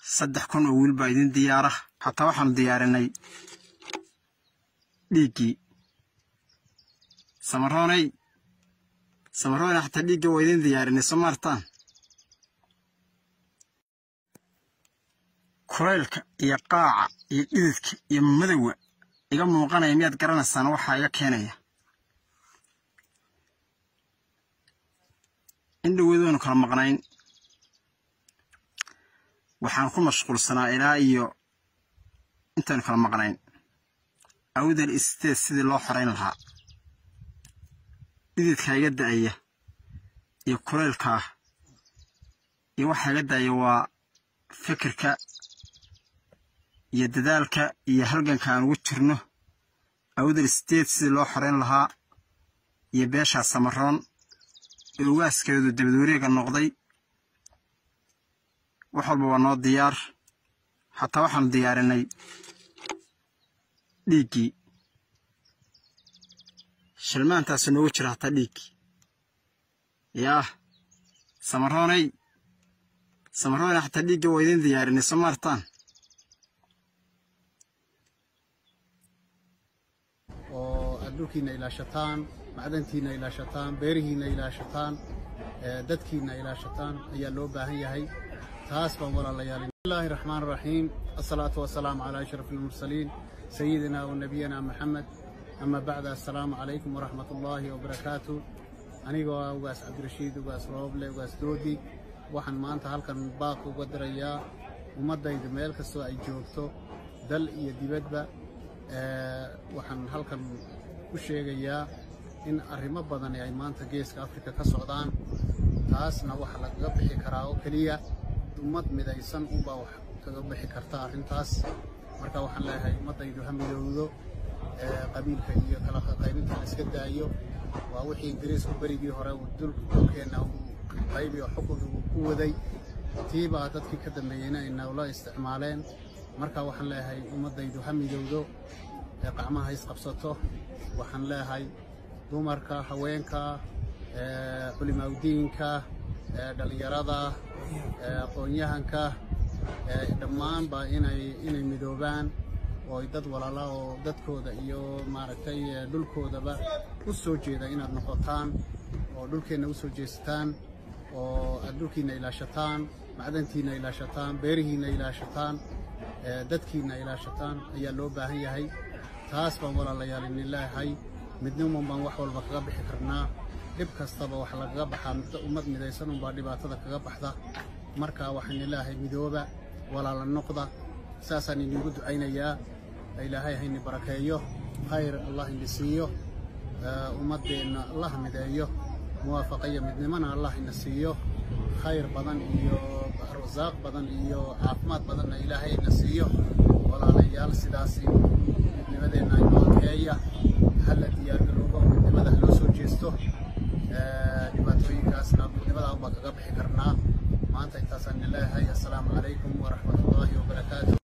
saddex kun oo wiil baa idin diyaara hatta waxaan diyaarinay dhiigii samaroonay hatta dhiigga waa idin diyaarinay Soomaartaan kuleylka iyo qaaca iyo dhididka iyo madowga iga muuqanaya miyaad garanaysaan waxa iga keenaya indhaweedoonu kala maqnayn waxaan ku mashquulsanaa ilaa iyo intaan kala maqnayn awdal isteed sidii loo xoreyn lahaa dhididka iga da'aya iyo kuleylka iyo waxa iga da'aya waa fikirka iyo dadaalka iyo halganka aan ugu jirno awdal isteed sidii loo xoreyn lahaa iyo beesha Samaroon ee ugaaskeedu dibad wareega noqday wax walba waa noo diyaar hatta waxaan diyaarinay dhiigii shilmaantaas noogu jira hatta dhiigii yaa Samaroonay hatta dhiigga waa idin diyaarinay Soomaartaan oo adduunkiina ilaashataan macdantiina ilaashataan beerihiina ilaashataan dadkiina ilaashataan ayaa loo baahan yahay taas baan walaalayaal bismillaahi raxmaani raxiim assalaatu wassalaamu calaa ashrafil mursaliin sayyidina wa nabiyina maxamed ama bacda assalaamu calaykum waraxmatullaahi wabarakaatuh anigoo ugaas cabdirashiid ugaas rooble ugaas doodi waxaan maanta halkan baaq uga dirayaa ummadayda meel kastoo ay joogto dal iyo dibadba waxaan halkan ku sheegayaa in arrimo badan ay maanta geeska Afrika ka socdaan taasna waxa laga bixi karaa oo kaliya ummad midaysan u baa wax kaga bixi karta arrintaas marka waxaan leeyahay ummadaydu ha midowdo qabiilka iyo kala qaybinta iska daayo waa wixii Ingiriisku barigii hore uu dulkeena qaybiyo xukunka ku waday tiiba dadkii ka dambeeyayna inay la isticmaaleen marka waxaan leeyahay ummadaydu ha midowdo qacmaha is qabsato waxaan leeyahay dumarka haweenka culimaawidiinka dhalinyarada aqoonyahanka dhammaan baa inay midoobaan oo dad walaalo oo dadkooda iyo maaragtay dhulkoodaba u soo jeeda inaad noqotaan oo dhulkeena u soo jeestaan oo dhulkiina ilaashataan macdantiina ilaashataan beerihiina ilaashataan dadkiina ilaashataan ayaa loo baahan yahay taas baan walaalayaal in ilaahay midnimo baan wax walba kaga bixi karnaa dib kastaba wax laga baxaa ummad midaysan baa dhibaatada kaga baxda marka waxaan ilaahay midooba walaala noqda saasaan idinku ducaynayaa ilaahay hayni barakeeyo khayr allah in siiyo ummadeena allah mideeyo muwaafaqaya midnimana allah in siiyo khayr badan iyo arzaaq badan iyo caafimaad badan ilaahay in siiyo walaalayaal sidaasi midnimadeena inoo keeya hal diyaar garoobo midnimada loo soo jeesto dhibaatooyinkaasna midnimada baa kaga bixi karnaa maanta intaasaan ilaahay assalaamu calaykum wa rahmatullahi